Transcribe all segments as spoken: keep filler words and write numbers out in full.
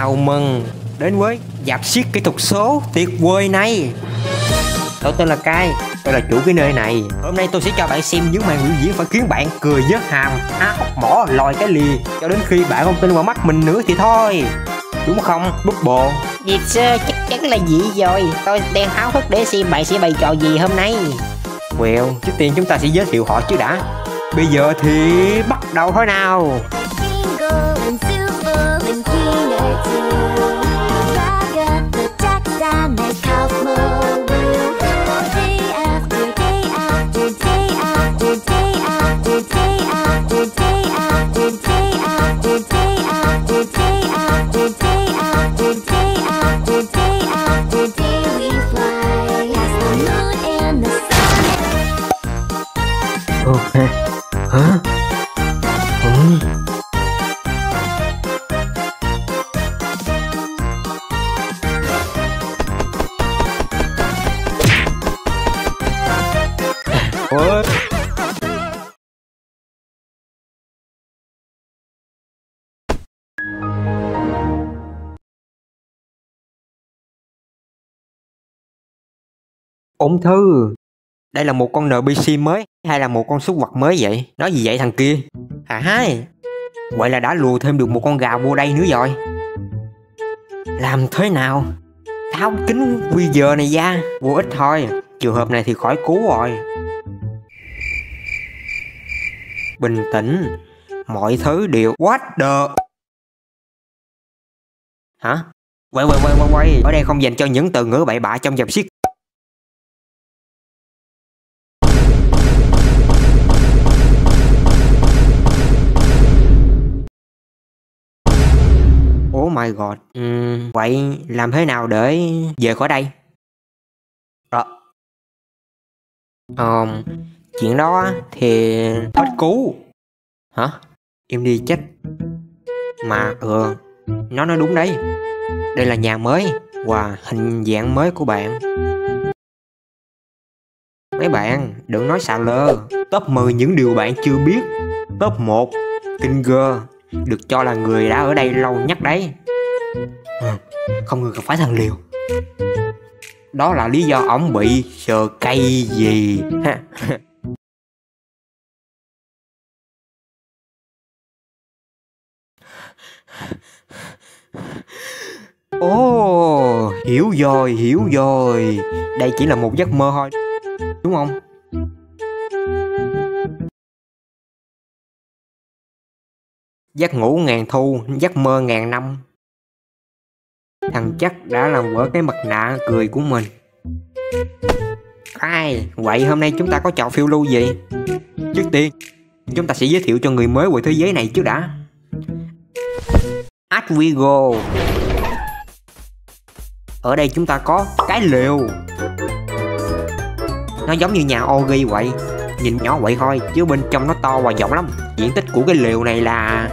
Chào mừng đến với dạp xiếc kỹ thuật số tuyệt vời này. Tôi tên là Kai, tôi là chủ cái nơi này. Hôm nay tôi sẽ cho bạn xem những màn biểu diễn phải khiến bạn cười vớt hàm, há hốc mỏ, lòi cái lì cho đến khi bạn không tin vào mắt mình nữa thì thôi. Đúng không, Bubble? Yes sir, chắc chắn là vậy rồi. Tôi đang háo hức để xem bạn sẽ bày trò gì hôm nay. Well, trước tiên chúng ta sẽ giới thiệu họ chứ đã. Bây giờ thì bắt đầu thôi nào. Ok. Hả? Ừ. Ôi. Ung thư. Đây là một con en pê xê mới hay là một con súc vật mới vậy? Nói gì vậy thằng kia? Hả hai? Vậy là đã lùa thêm được một con gà vô đây nữa rồi. Làm thế nào? Tháo kính quy giờ này ra. Vô ích thôi. Trường hợp này thì khỏi cứu rồi. Bình tĩnh. Mọi thứ đều what the... Hả? Quay quay quay quay quay. Ở đây không dành cho những từ ngữ bậy bạ trong dạp xiếc. Oh my god. uhm, Vậy làm thế nào để về khỏi đây? Rồi. um, Chuyện đó thì hết cứu. Hả? Em đi chết. Mà ừ, nó nói đúng đấy. Đây là nhà mới và hình dạng mới của bạn. Mấy bạn đừng nói xạo lơ. Top mười những điều bạn chưa biết. Top một, Kinger được cho là người đã ở đây lâu nhất đấy. Ừ, không ngờ gặp phải thằng Liều. Đó là lý do ổng bị sờ cây gì. Ồ, oh, hiểu rồi, hiểu rồi. Đây chỉ là một giấc mơ thôi, đúng không? Giấc ngủ ngàn thu, giấc mơ ngàn năm. Thằng chắc đã làm vỡ cái mặt nạ cười của mình. Ai, vậy hôm nay chúng ta có trò phiêu lưu gì? Trước tiên, chúng ta sẽ giới thiệu cho người mới về thế giới này trước đã. As we go. Ở đây chúng ta có cái lều. Nó giống như nhà Ogi vậy. Nhìn nhỏ vậy thôi, chứ bên trong nó to và rộng lắm. Diện tích của cái lều này là...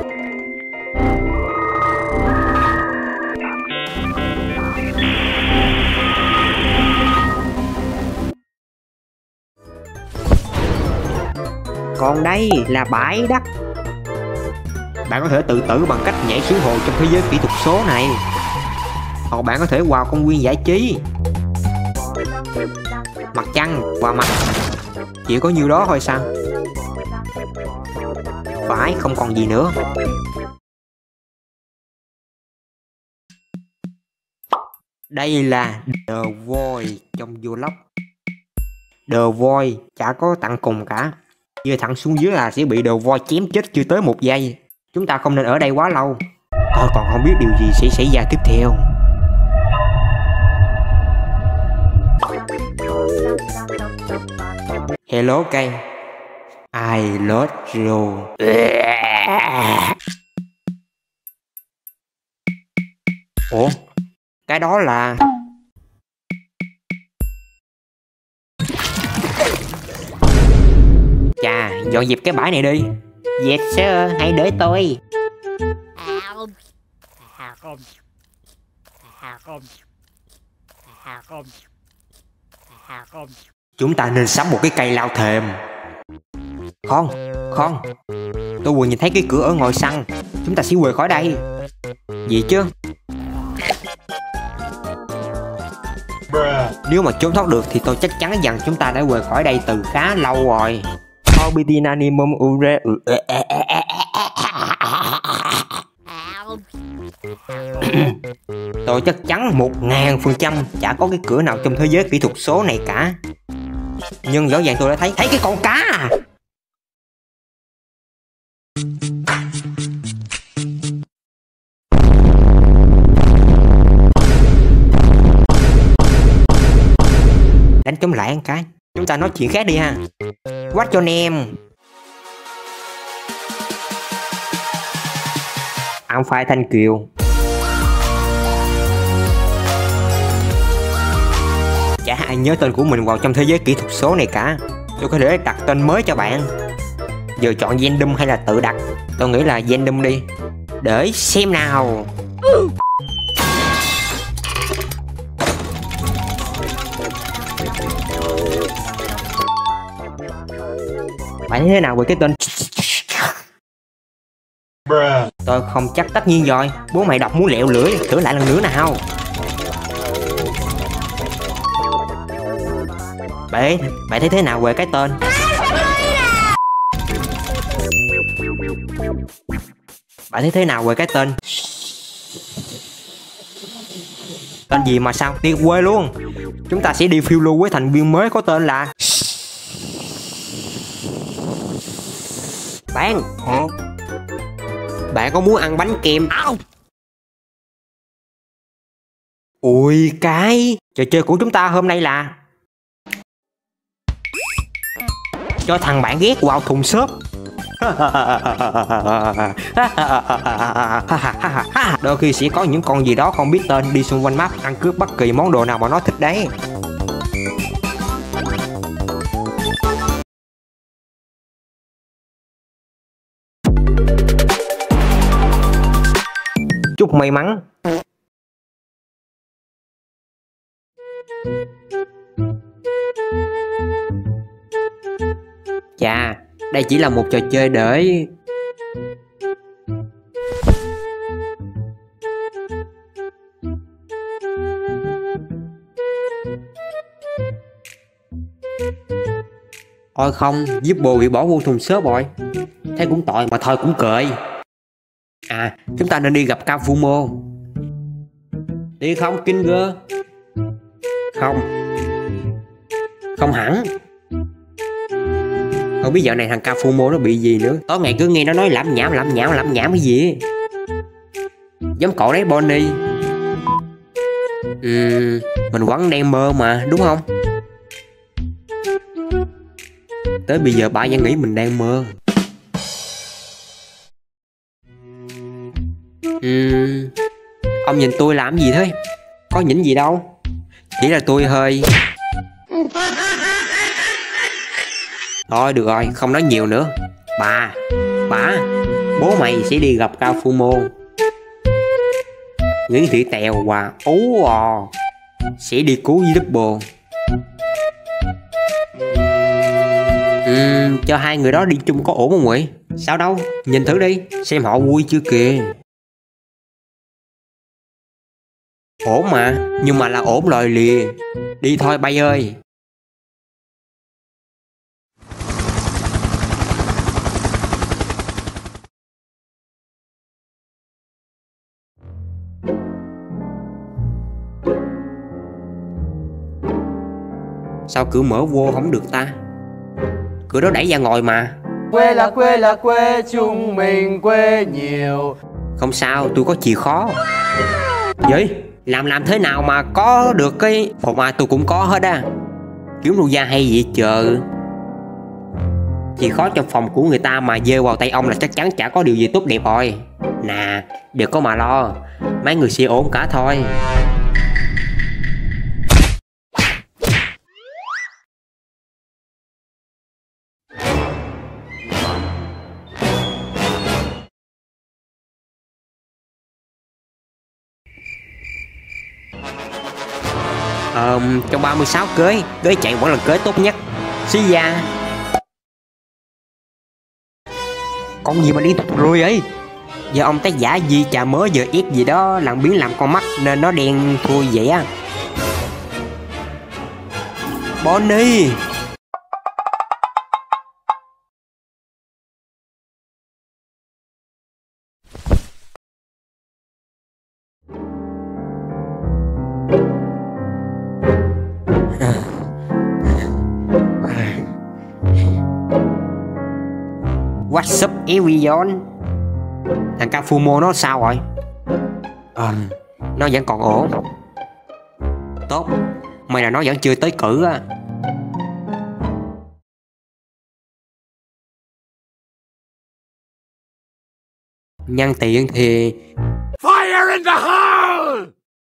Còn đây là bãi đất. Bạn có thể tự tử bằng cách nhảy xuống hồ trong thế giới kỹ thuật số này. Hoặc bạn có thể vào công viên giải trí. Mặt trăng và mặt... chỉ có nhiêu đó thôi sao? Phải, không còn gì nữa. Đây là The Void trong vlog. The Void chả có tặng cùng cả. Rơi thẳng xuống dưới là sẽ bị The Void chém chết chưa tới một giây. Chúng ta không nên ở đây quá lâu. Tôi còn không biết điều gì sẽ xảy ra tiếp theo. Hello cây. I love you. Ủa? Cái đó là... Chà, dọn dẹp cái bãi này đi. Yes sir, hãy để tôi. Chúng ta nên sắm một cái cây lao thềm. Con, con, tôi vừa nhìn thấy cái cửa ở ngoài sân. Chúng ta sẽ quay khỏi đây. Gì chứ? Nếu mà trốn thoát được thì tôi chắc chắn rằng chúng ta đã rời khỏi đây từ khá lâu rồi. Orbitin animum ure. Tôi chắc chắn một ngàn phần trăm chả có cái cửa nào trong thế giới kỹ thuật số này cả. Nhưng rõ ràng tôi đã thấy thấy cái con cá à. Đánh chống lại ăn cái. Chúng ta nói chuyện khác đi ha. What's your name? I'm fine, thank you. Chả ai nhớ tên của mình vào trong thế giới kỹ thuật số này cả. Tôi có thể đặt tên mới cho bạn. Giờ chọn random hay là tự đặt? Tôi nghĩ là random đi. Để xem nào. Bạn thấy thế nào về cái tên? Tôi không chắc, tất nhiên rồi. Bố mày đọc muốn lẹo lưỡi, thử lại lần nữa nào. Bạn, bạn thấy thế nào về cái tên? Bạn thấy thế nào về cái tên? Tên gì mà sao tuyệt vời luôn. Chúng ta sẽ đi phiêu lưu với thành viên mới có tên là Bạn. Hả? Bạn có muốn ăn bánh kem? Ui cái trò chơi của chúng ta hôm nay là cho thằng bạn ghét vào thùng xốp. Đôi khi sẽ có những con gì đó không biết tên đi xung quanh map ăn cướp bất kỳ món đồ nào mà nó thích đấy. Chúc may mắn. Chà, đây chỉ là một trò chơi để Ôi không, giúp bồ bị bỏ vô thùng xốp rồi. Thế cũng tội mà thôi cũng cười. À, chúng ta nên đi gặp Kafumo. Đi không, Kinger? Không. Không hẳn. Không biết dạo này thằng Kafumo nó bị gì nữa. Tối ngày cứ nghe nó nói lảm nhảm lảm nhảm lảm nhảm cái gì. Giống cậu đấy Bonnie. Uhm, mình vẫn đang mơ mà, đúng không? Tới bây giờ bà vẫn nghĩ mình đang mơ. Uhm, ông nhìn tôi làm gì thế? Có nhỉnh gì đâu. Chỉ là tôi hơi... Thôi được rồi, không nói nhiều nữa. Bà, bà, bố mày sẽ đi gặp Kafumo. Nguyễn Thị Tèo và Ú Ò sẽ đi cứu Double. Uhm, cho hai người đó đi chung có ổn không vậy? Sao đâu, nhìn thử đi, xem họ vui chưa kìa. Ổn mà, nhưng mà là ổn rồi lìa. Đi thôi bay ơi. Sao cửa mở vô không được ta? Cửa đó đẩy ra ngồi mà. Quê là quê là quê, chúng mình quê nhiều. Không sao, tôi có chìa khóa. Vậy làm làm thế nào mà có được cái hộp mà tôi cũng có hết á. Kiếm đâu ra hay vậy chờ. Chìa khóa trong phòng của người ta mà dơ vào tay ông là chắc chắn chả có điều gì tốt đẹp rồi. Nè, đừng có mà lo, mấy người sẽ ổn cả thôi. Ờ, trong ba mươi sáu cưới, cưới chạy vẫn là cưới tốt nhất. Xí da. Con gì mà đi tụt ruồi ấy. Giờ ông tác giả gì chà mớ giờ ép gì đó làm biến làm con mắt nên nó đen thui vậy á. Bonnie. What's up everyone? Thằng ca Fumo nó sao rồi? À, nó vẫn còn ổn. Tốt, may là nó vẫn chưa tới cử á. Nhân tiện thì Fire in the hole!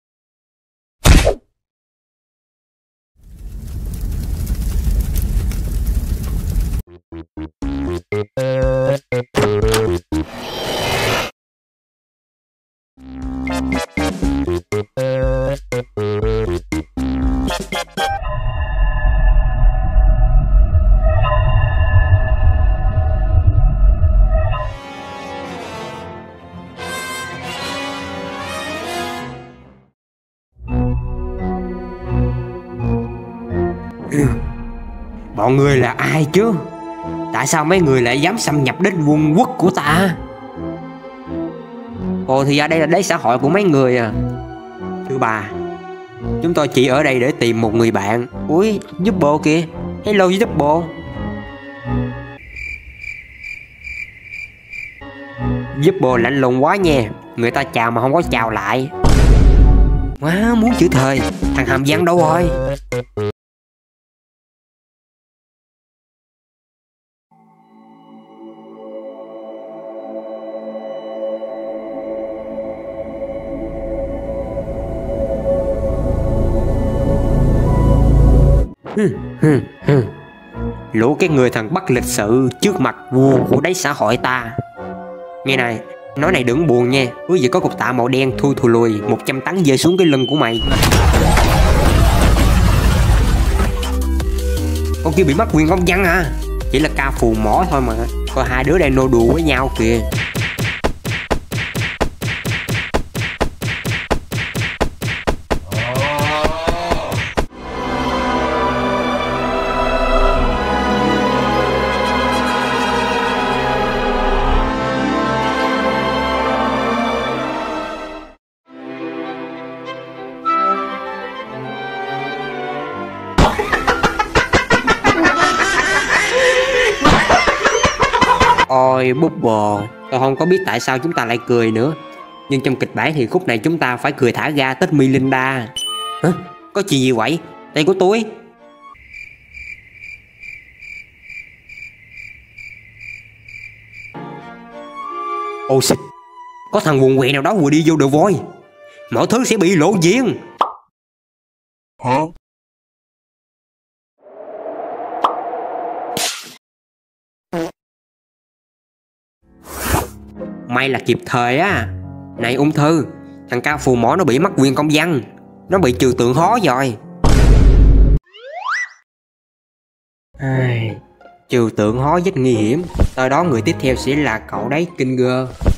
bọn người là ai chứ? Tại sao mấy người lại dám xâm nhập đến vương quốc của ta? Ồ thì ra đây là đế xã hội của mấy người à. Thưa bà, chúng tôi chỉ ở đây để tìm một người bạn. Ui, giúp bộ kìa. Hello giúp bộ. Giúp bộ lạnh lùng quá nha. Người ta chào mà không có chào lại. Quá muốn chữ thời. Thằng Hàm Văn đâu rồi? Lũ cái người thằng bắt lịch sự trước mặt vua của đáy xã hội ta. Nghe này, nói này đừng buồn nha. Ước gì có cục tạ màu đen thui thù lùi một trăm tấn rơi xuống cái lưng của mày. Con kia bị mất quyền công dân à? Chỉ là ca phù mỏ thôi mà. Coi hai đứa đang nô đùa với nhau kìa. Ôi búp bò, tôi không có biết tại sao chúng ta lại cười nữa. Nhưng trong kịch bản thì khúc này chúng ta phải cười thả ga Tết Melinda. Hả? Có chuyện gì vậy? Đây của tôi. Ôi xịt, có thằng quần quẹ nào đó vừa đi vô The Voice. Mọi thứ sẽ bị lộ diện. Hả? May là kịp thời á. Này ung thư, thằng cao phù mỏ nó bị mất quyền công dân. Nó bị trừ tượng hó rồi. Ai... Trừ tượng hó rất nguy hiểm. Tới đó người tiếp theo sẽ là cậu đấy Kinger.